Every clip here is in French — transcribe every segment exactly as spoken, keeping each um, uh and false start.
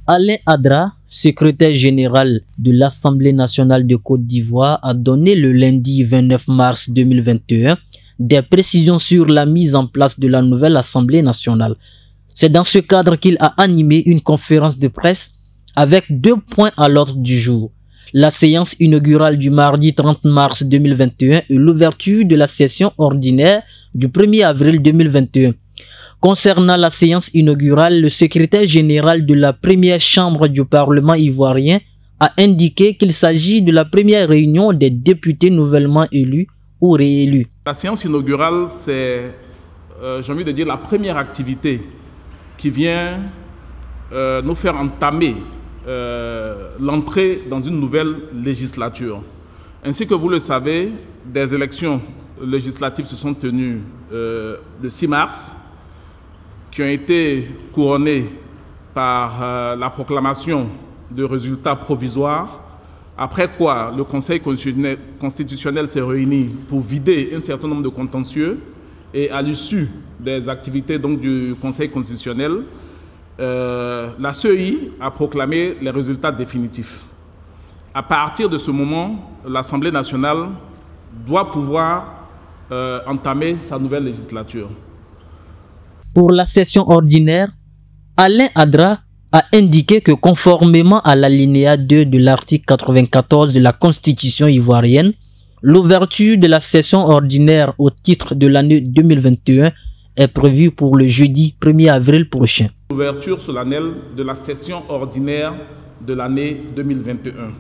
Alain Adra, secrétaire général de l'Assemblée nationale de Côte d'Ivoire, a donné le lundi vingt-neuf mars deux mille vingt et un des précisions sur la mise en place de la nouvelle Assemblée nationale. C'est dans ce cadre qu'il a animé une conférence de presse avec deux points à l'ordre du jour. La séance inaugurale du mardi trente mars deux mille vingt et un et l'ouverture de la session ordinaire du premier avril deux mille vingt et un. Concernant la séance inaugurale, le secrétaire général de la première chambre du Parlement ivoirien a indiqué qu'il s'agit de la première réunion des députés nouvellement élus ou réélus. La séance inaugurale, c'est, euh, j'ai envie de dire, la première activité qui vient euh, nous faire entamer euh, l'entrée dans une nouvelle législature. Ainsi que vous le savez, des élections législatives se sont tenues euh, le six mars, qui ont été couronnées par euh, la proclamation de résultats provisoires, après quoi le Conseil constitutionnel, constitutionnel s'est réuni pour vider un certain nombre de contentieux, et à l'issue des activités donc, du Conseil constitutionnel, euh, la C E I a proclamé les résultats définitifs. À partir de ce moment, l'Assemblée nationale doit pouvoir euh, entamer sa nouvelle législature. Pour la session ordinaire, Alain Adra a indiqué que conformément à l'alinéa deux de l'article quatre-vingt-quatorze de la Constitution ivoirienne, l'ouverture de la session ordinaire au titre de l'année deux mille vingt et un est prévue pour le jeudi premier avril prochain. L'ouverture solennelle de la session ordinaire de l'année deux mille vingt et un.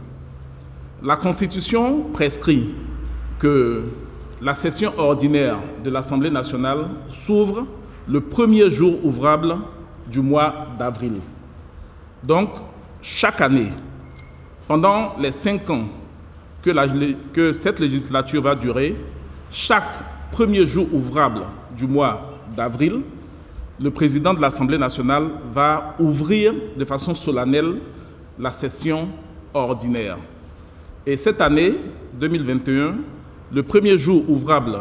La Constitution prescrit que la session ordinaire de l'Assemblée nationale s'ouvre le premier jour ouvrable du mois d'avril. Donc, chaque année, pendant les cinq ans que, la, que cette législature va durer, chaque premier jour ouvrable du mois d'avril, le président de l'Assemblée nationale va ouvrir de façon solennelle la session ordinaire. Et cette année, deux mille vingt et un, le premier jour ouvrable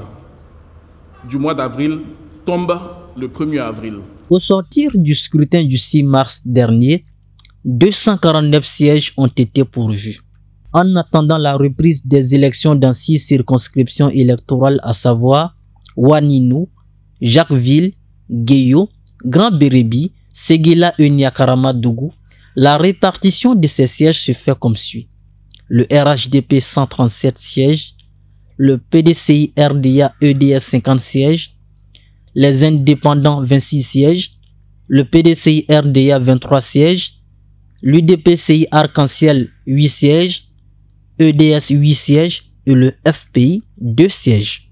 du mois d'avril tombe le premier avril. Au sortir du scrutin du six mars dernier, deux cent quarante-neuf sièges ont été pourvus. En attendant la reprise des élections dans six circonscriptions électorales, à savoir Ouaninou, Jacquesville, Guéyo, Grand Bérébi, Séguéla et Niakaramadougou, la répartition de ces sièges se fait comme suit. Le R H D P cent trente-sept sièges, le P D C I R D A E D S cinquante sièges, les indépendants vingt-six sièges, le P D C I R D A vingt-trois sièges, l'U D P C I Arc-en-Ciel huit sièges, E D S huit sièges et le F P I deux sièges.